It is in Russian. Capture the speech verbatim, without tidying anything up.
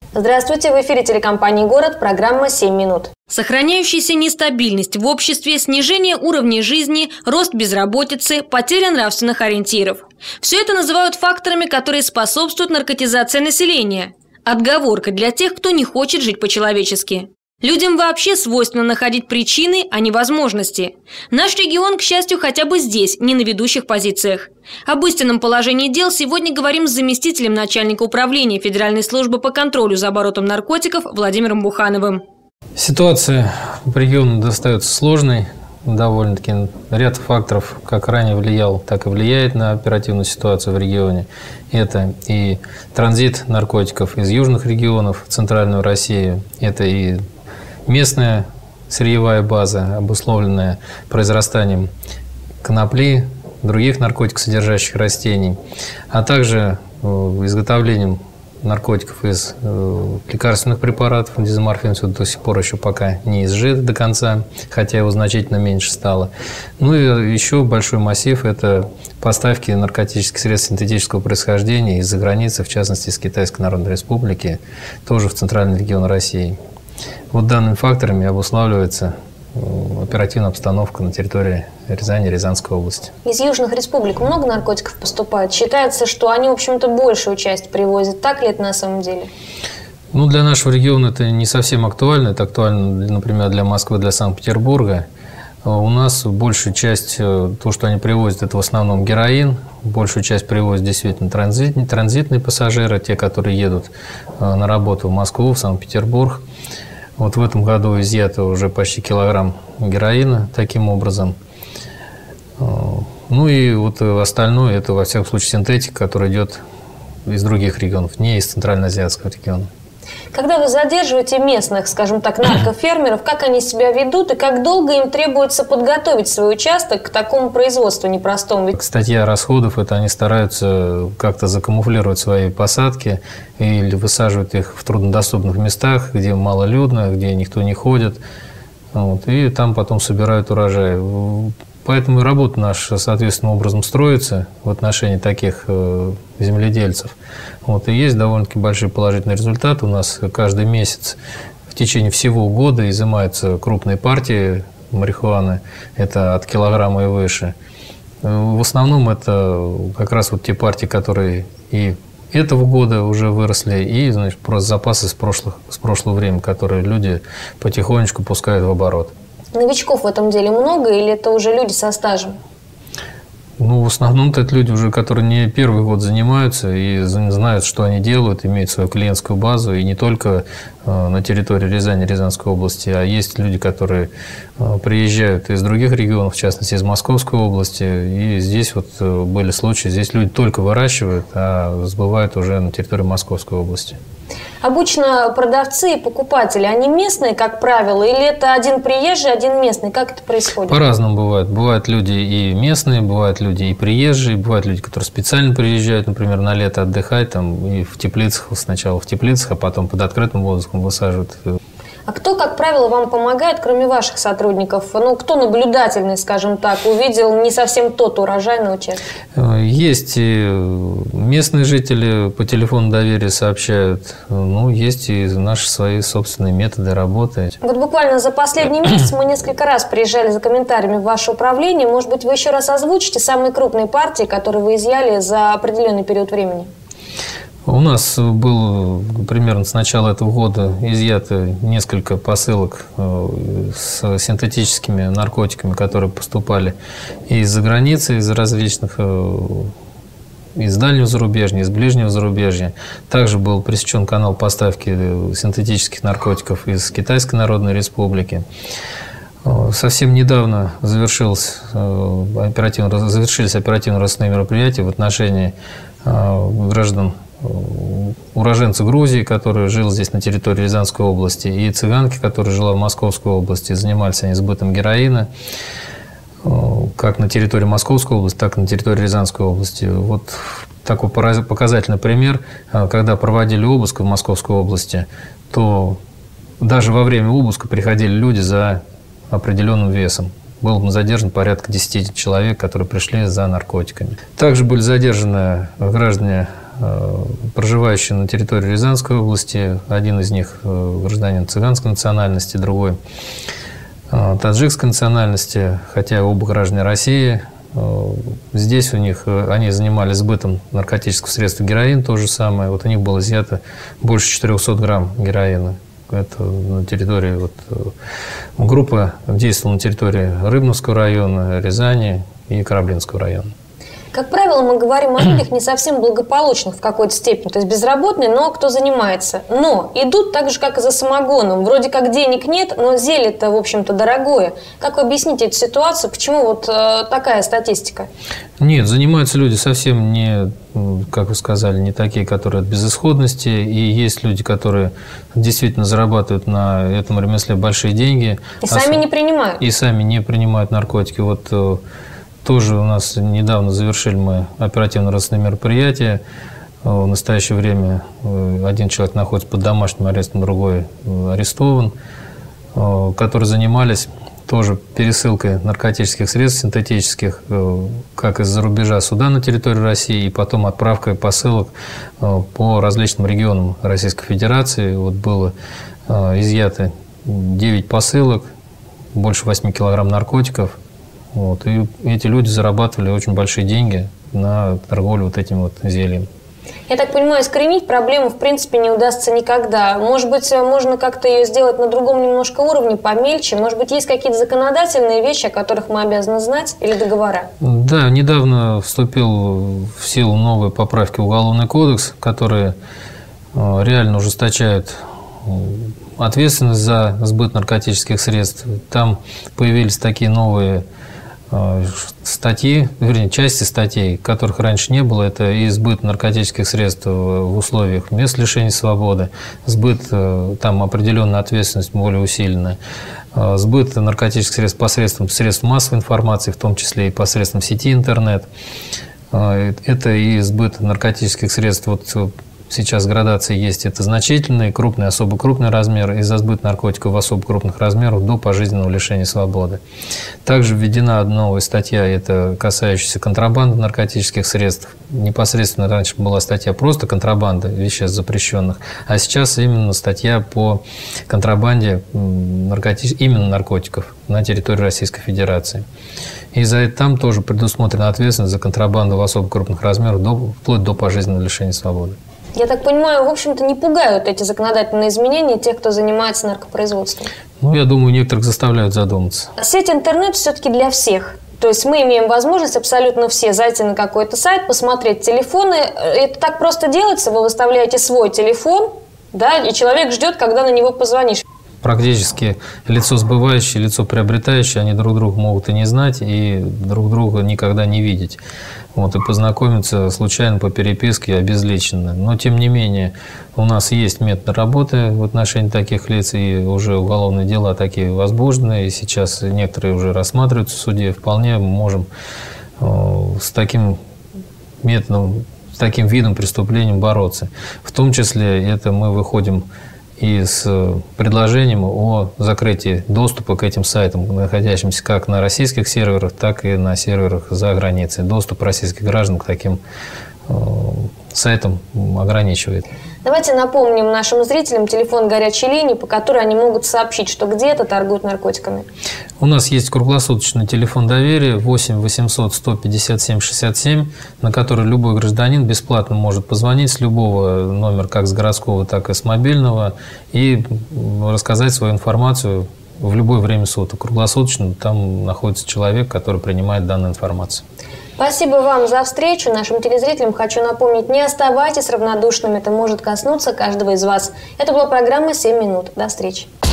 Здравствуйте, в эфире телекомпании «Город», программа «семь минут». Сохраняющаяся нестабильность в обществе, снижение уровня жизни, рост безработицы, потеря нравственных ориентиров. Все это называют факторами, которые способствуют наркотизации населения. Отговорка для тех, кто не хочет жить по-человечески. Людям вообще свойственно находить причины, а не возможности. Наш регион, к счастью, хотя бы здесь, не на ведущих позициях. Об истинном положении дел сегодня говорим с заместителем начальника управления Федеральной службы по контролю за оборотом наркотиков Владимиром Бухановым. Ситуация в регионе достается сложной. Довольно-таки ряд факторов как ранее влиял, так и влияет на оперативную ситуацию в регионе. Это и транзит наркотиков из южных регионов в центральную Россию, это и местная сырьевая база, обусловленная произрастанием конопли, других наркотикосодержащих растений, а также изготовлением наркотиков из лекарственных препаратов. Дезоморфин до сих пор еще пока не изжит до конца, хотя его значительно меньше стало. Ну и еще большой массив – это поставки наркотических средств синтетического происхождения из-за границы, в частности, из Китайской Народной Республики, тоже в центральный регион России. Вот данными факторами обуславливается оперативная обстановка на территории Рязани, Рязанской области. Из южных республик много наркотиков поступает? Считается, что они, в общем-то, большую часть привозят. Так ли это на самом деле? Ну, для нашего региона это не совсем актуально. Это актуально, например, для Москвы, для Санкт-Петербурга. У нас большую часть, то, что они привозят, это в основном героин. Большую часть привозят действительно транзит, транзитные пассажиры, те, которые едут на работу в Москву, в Санкт-Петербург. Вот в этом году изъято уже почти килограмм героина таким образом. Ну и вот остальное, это во всяком случае синтетика, которая идет из других регионов, не из Центральноазиатского региона. Когда вы задерживаете местных, скажем так, наркофермеров, как они себя ведут и как долго им требуется подготовить свой участок к такому производству непростому? Статья расходов – это они стараются как-то закамуфлировать свои посадки или высаживать их в труднодоступных местах, где малолюдно, где никто не ходит, вот, и там потом собирают урожай. Поэтому и работа наша соответственным образом строится в отношении таких э, земледельцев. Вот, и есть довольно-таки большие положительные результаты. У нас каждый месяц в течение всего года изымаются крупные партии марихуаны. Это от килограмма и выше. В основном это как раз вот те партии, которые и этого года уже выросли, и, значит, просто запасы с, прошлых, с прошлого времени, которые люди потихонечку пускают в оборот. Новичков в этом деле много или это уже люди со стажем? Ну, в основном-то это люди уже, которые не первый год занимаются и знают, что они делают, имеют свою клиентскую базу. И не только на территории Рязани, Рязанской области, а есть люди, которые приезжают из других регионов, в частности, из Московской области. И здесь вот были случаи, здесь люди только выращивают, а сбывают уже на территории Московской области. Обычно продавцы и покупатели, они местные, как правило, или это один приезжий, один местный? Как это происходит? По-разному бывает. Бывают люди и местные, бывают люди и приезжие, бывают люди, которые специально приезжают, например, на лето отдыхать, там, и в теплицах, сначала в теплицах, а потом под открытым воздухом высаживают. А кто, как правило, вам помогает, кроме ваших сотрудников? Ну, кто наблюдательный, скажем так, увидел не совсем тот урожай на участке? Есть и местные жители по телефону доверия сообщают, ну, есть и наши свои собственные методы работы. Вот буквально за последний месяц мы несколько раз приезжали за комментариями в ваше управление. Может быть, вы еще раз озвучите самые крупные партии, которые вы изъяли за определенный период времени? У нас было примерно с начала этого года изъято несколько посылок с синтетическими наркотиками, которые поступали из-за границы, из различных, из дальнего зарубежья, из ближнего зарубежья. Также был пресечен канал поставки синтетических наркотиков из Китайской Народной Республики. Совсем недавно завершилось оперативно, завершились оперативно-розыскные мероприятия в отношении граждан, уроженца Грузии, который жил здесь на территории Рязанской области, и цыганки, которая жила в Московской области. Занимались они сбытом героина как на территории Московской области, так и на территории Рязанской области. Вот такой показательный пример. Когда проводили обыск в Московской области, то даже во время обыска приходили люди за определенным весом. Был задержан порядка десяти человек, которые пришли за наркотиками. Также были задержаны граждане проживающие на территории Рязанской области. Один из них гражданин цыганской национальности, другой таджикской национальности, хотя оба граждане России. Здесь у них, они занимались сбытом наркотического средства героин, то же самое. Вот у них было изъято больше четырехсот грамм героина. Это на территории, вот, группа действовала на территории Рыбновского района, Рязани и Кораблинского района. Как правило, мы говорим о людях не совсем благополучных в какой-то степени, то есть безработные, но кто занимается. Но идут так же, как и за самогоном. Вроде как денег нет, но зелье-то, в общем-то, дорогое. Как вы объясните эту ситуацию? Почему вот э, такая статистика? Нет, занимаются люди совсем не, как вы сказали, не такие, которые от безысходности. И есть люди, которые действительно зарабатывают на этом ремесле большие деньги. И сами не принимают. И сами не принимают наркотики. Вот тоже у нас недавно завершили мы оперативно-розыскное мероприятие. В настоящее время один человек находится под домашним арестом, другой арестован, которые занимались тоже пересылкой наркотических средств синтетических как из-за рубежа сюда на территорию России, и потом отправкой посылок по различным регионам Российской Федерации. Вот было изъято девять посылок, больше восьми килограмм наркотиков. Вот, и эти люди зарабатывали очень большие деньги на торговлю вот этим вот зельем. Я так понимаю, искоренить проблему в принципе не удастся никогда. Может быть, можно как-то ее сделать на другом немножко уровне, помельче? Может быть, есть какие-то законодательные вещи, о которых мы обязаны знать, или договора? Да, недавно вступил в силу новые поправки в Уголовный кодекс, которые реально ужесточают ответственность за сбыт наркотических средств. Там появились такие новые статьи, вернее, части статей, которых раньше не было. Это и сбыт наркотических средств в условиях мест лишения свободы, сбыт, там определенная ответственность более усиленная, сбыт наркотических средств посредством средств массовой информации, в том числе и посредством сети интернет. Это и сбыт наркотических средств, вот сейчас градации есть, это значительный, крупный, особо крупный размер, и за сбыт наркотиков в особо крупных размерах до пожизненного лишения свободы. Также введена новая статья, это касающаяся контрабанды наркотических средств. Непосредственно раньше была статья просто контрабанда веществ запрещенных, а сейчас именно статья по контрабанде наркотич... именно наркотиков на территории Российской Федерации. И за это там тоже предусмотрена ответственность за контрабанду в особо крупных размерах до, вплоть до пожизненного лишения свободы. Я так понимаю, в общем-то, не пугают эти законодательные изменения тех, кто занимается наркопроизводством? Ну, я думаю, некоторых заставляют задуматься. Сеть интернет все-таки для всех. То есть мы имеем возможность абсолютно все зайти на какой-то сайт, посмотреть телефоны. Это так просто делается? Вы выставляете свой телефон, да, и человек ждет, когда на него позвонишь. Практически лицо сбывающее, лицо приобретающее, они друг друга могут и не знать, и друг друга никогда не видеть. Вот, и познакомиться случайно по переписке обезличенно. Но, тем не менее, у нас есть метод работы в отношении таких лиц, и уже уголовные дела такие возбуждены, и сейчас некоторые уже рассматриваются в суде. Вполне мы можем э, с таким методом, с таким видом преступления бороться. В том числе это мы выходим и с предложением о закрытии доступа к этим сайтам, находящимся как на российских серверах, так и на серверах за границей. Доступ российских граждан к таким э, сайтам ограничивает. Давайте напомним нашим зрителям телефон горячей линии, по которой они могут сообщить, что где-то торгуют наркотиками. У нас есть круглосуточный телефон доверия восемь восемьсот сто пятьдесят семь шестьдесят семь, на который любой гражданин бесплатно может позвонить с любого номера, как с городского, так и с мобильного, и рассказать свою информацию в любое время суток. Круглосуточно там находится человек, который принимает данную информацию. Спасибо вам за встречу. Нашим телезрителям хочу напомнить, не оставайтесь равнодушными. Это может коснуться каждого из вас. Это была программа «семь минут». До встречи.